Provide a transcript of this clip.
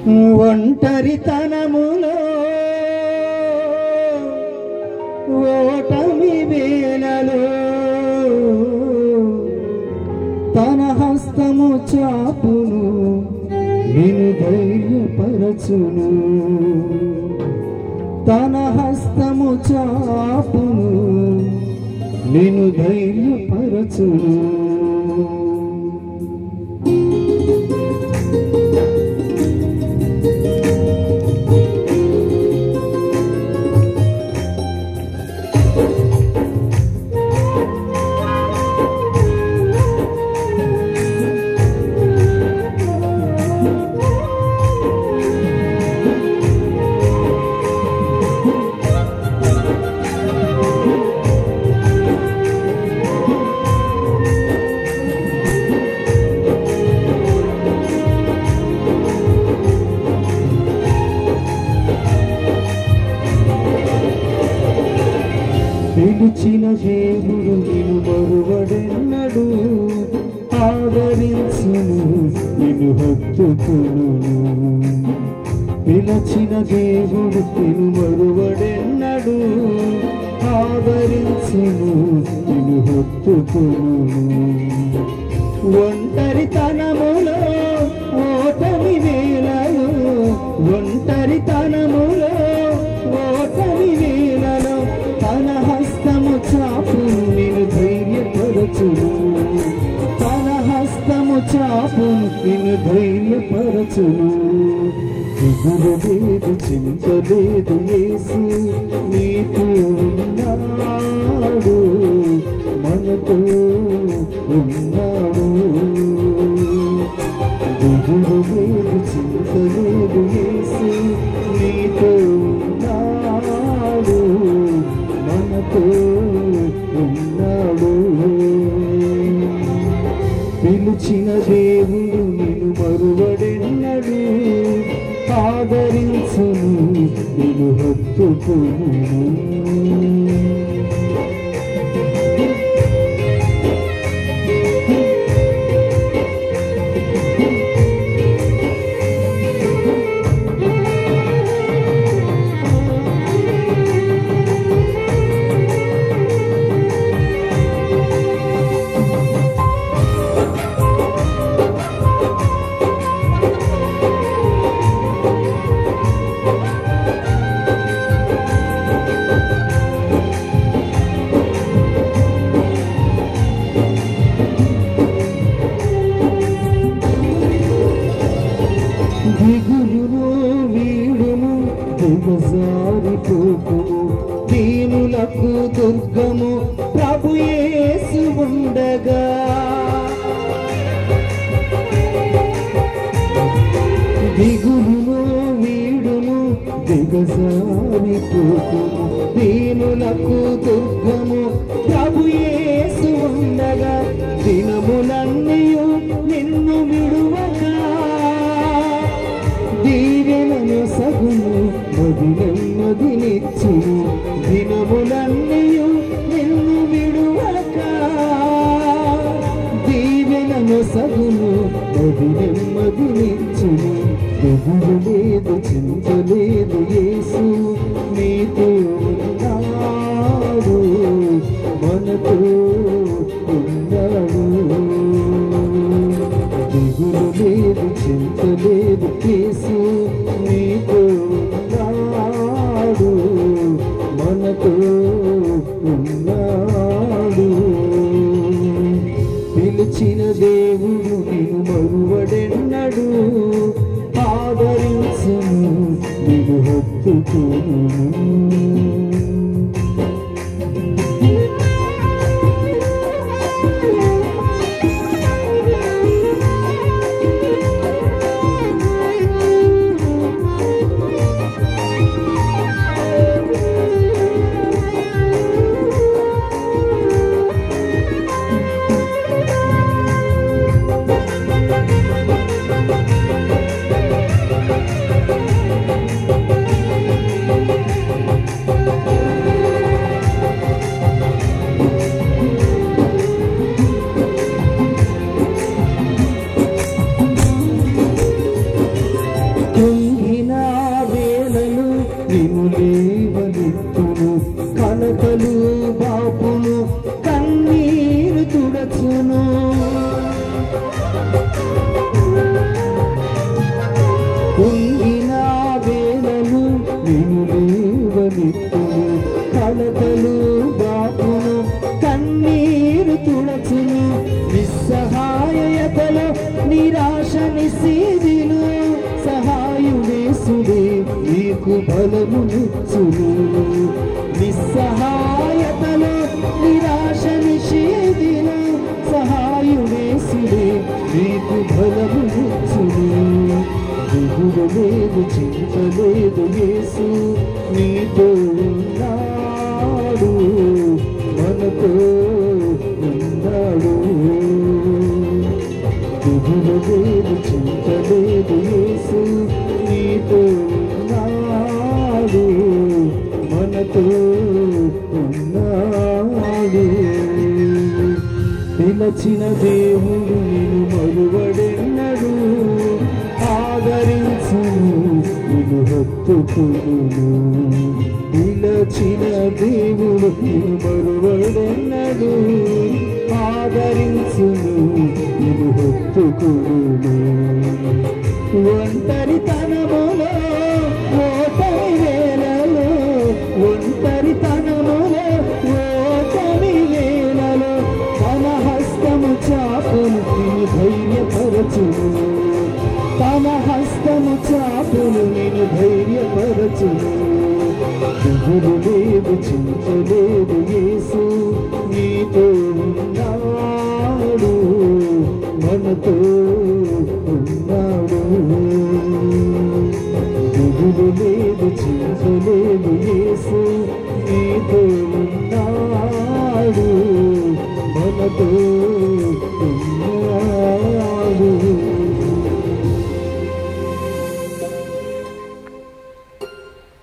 ఒంటరితనములో ఓటమి వేళలో తన హస్తము చాపును నిన్ను ధైర్యపరచును తన హస్తము చాపును నిన్ను ధైర్యపరచును పిలిచిన దేవుడు నిన్ను మరువడెన్నడు ఆదరించును నిన్ను హత్తుకును పిలిచిన దేవుడు నిన్ను మరువడెన్నడు ఆదరించును నిన్ను హత్తుకును ఒంటరితనములో ఓటమి వేళలో ఒంటరితనములో ఓటమి వేళలో తన హస్తము చాపును నిన్ను ధైర్యపరచును తన హస్తము చాపును నిన్ను ధైర్యపరచును దిగులు లేదు చింత లేదు యేసు నీతో ఉన్నాడు మనతో ఉన్నాడు దిగులు లేదు చింత లేదు యేసు నీతో ఉన్నాడు మనతో ఉన్నాడు పిలిచిన దేవుడు నిన్ను మరువడెన్నడు ఆదరించును నిన్ను హత్తుకును దిగులును వీడుము దిగజారిపోకుము దీనులకు దుర్గము ప్రభు యేసు ఉండగా దిగులును వీడుము దిగజారిపోకుము దీనులకు దుర్గము ప్రభు యేసు ఉండగా దినములన్నీయు నిన్ను విడువగా దీవెనను సగును మదినెమ్మదినిచ్చును దినములన్నీయు నిన్ను విడువక దీవెనను సగును మదినెమ్మదినిచ్చును దిగులు లేదు చింత లేదు యేసు నీతో ఉన్నాడు మనతో ఉన్నాడు దిగులు లేదు చింత లేదు యేసు నీతో ఉన్నాడు మనతో ఉన్నాడు పిలిచిన దేవుడు నిన్ను మరువడెన్నడు ఆదరించును నిన్ను హత్తుకును నిశీదిలో సహాయుడేసుడే నీకు బలమునిచ్చును. నిస్సహాయతలో నిరాశ నిషేధిలో సహాయుడేసుడే నీకు బలమునిచ్చును. దిగులు లేదు చింత లేదు యేసు నీతో ఉన్నాడు, మనతో ఉన్నాడు. దిగులు లేదు చింత లేదు యేసు నీతో ఉన్నాడు, మనతో ఉన్నాడు. పిలచిన దేవుడు నిన్ను మరువడెన్నడు, ఆదరించును నిన్ను హత్తుకును. పిలచిన దేవుడు నిన్ను మరువడెన్నడు, ఆదరించును నిన్ను హత్తుకును. ఒంటరితనములో ఓటమి వేళలో, ఒంటరితనములో ఓటమి వేళలో తన హస్తము చాపును నిన్ను ధైర్యపరచును. తన హస్తము చాపును నిన్ను ధైర్యపరచును. దిగులు లేదు చింత లేదు యేసు నీతో ఉన్నాడు, మనతో ఉన్నాడు. దిగులు లేదు చింత లేదు యేసు నీతో ఉన్నాడు, మనతో